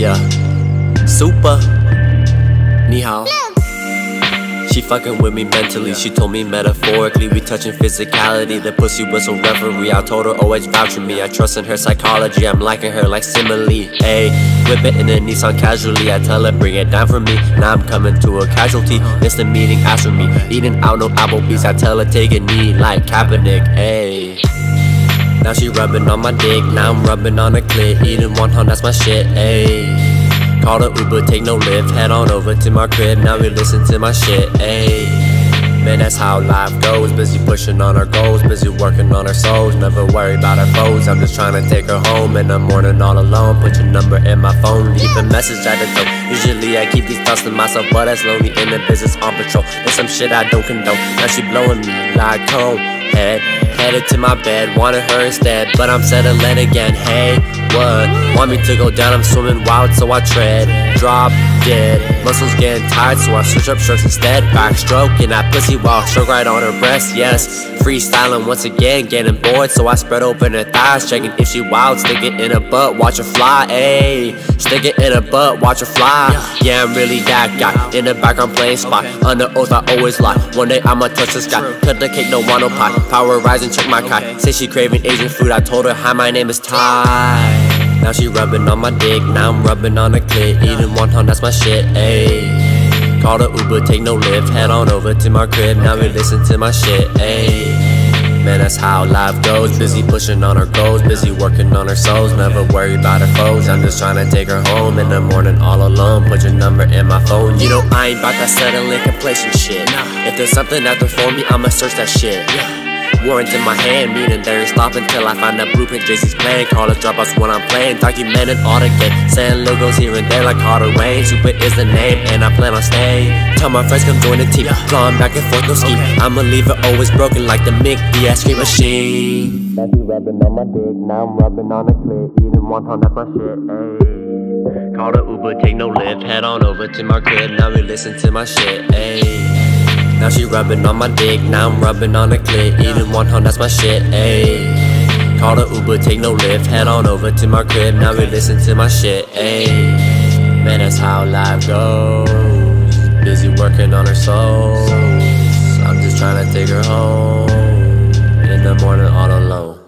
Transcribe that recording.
Yeah, Super, ni hao. She fucking with me mentally, she told me metaphorically. We touching physicality, the pussy was a referee. I told her always vouch for me, I trust in her psychology. I'm liking her like simile, ayy. Whip it in a Nissan casually, I tell her bring it down for me. Now I'm coming to a casualty, missed the meeting, ask for me. Eating out no Applebee's, I tell her take a knee like Kaepernick, ayy. Now she rubbing on my dick, now I'm rubbing on her clit. Eating Wonton, that's my shit, ayy. Call the Uber, take no lift, head on over to my crib, now we listen to my shit, ayy. Man, that's how life goes, busy pushing on our goals, busy working on our souls, never worry about our foes. I'm just trying to take her home in the morning all alone. Put your number in my phone, leave a message at the tone. Usually I keep these thoughts to myself, but that's lonely in the business on patrol. There's some shit I don't condone, now she blowing me like home. Headed to my bed, wanted her instead, but I'm settling again. Hey, what? Want me to go down? I'm swimming wild, so I tread, drop dead. Muscles getting tired, so I switch up strokes instead. Backstroking that pussy while stroke right on her breast. Yes, freestyling once again, getting bored, so I spread open her thighs, checking if she wild. Stick it in her butt, watch her fly. Ayy, stick it in her butt, watch her fly. Yeah, I'm really that guy. In the background playing spot, under oath I always lie. One day I'ma touch the sky, cut the cake, no want no pie. Power rising, check my kai. Say she craving Asian food, I told her hi, my name is Ty. Now she rubbing on my dick, now I'm rubbing on her clit. Eating Wonton, that's my shit, ayy. Call the Uber, take no lift, head on over to my crib, now we listen to my shit, ayy. Man, that's how life goes, busy pushing on our goals, busy working on our souls, never worry about her foes. I'm just trying to take her home in the morning all alone. Put your number in my phone, you know I ain't about that settling complacent shit. If there's something out there for me, I'ma search that shit. Warrant in my hand, meaning there ain't stop until I find that blueprint Jay-Z's playing. Call the dropouts when I'm playing, documented all the game. Saying logos here and there like Carter Wayne. Super is the name, and I plan on staying. Tell my friends come join the team, clawing back and forth, no scheme. I'ma leave it always broken like the Mick the ice cream machine. Now she rubbing on my dick, now I'm rubbing on the clit. Eating Wonton, that's my shit, ayy. Call the Uber, take no lift, head on over to my crib, now we listen to my shit, ayy. Now she rubbing on my dick, now I'm rubbing on the clit. Eating Wonton, that's my shit, ayy. Call the Uber, take no lift, head on over to my crib, now we listen to my shit, ayy. Man, that's how life goes, busy working on her soul. I'm just trying to take her home in the morning all alone.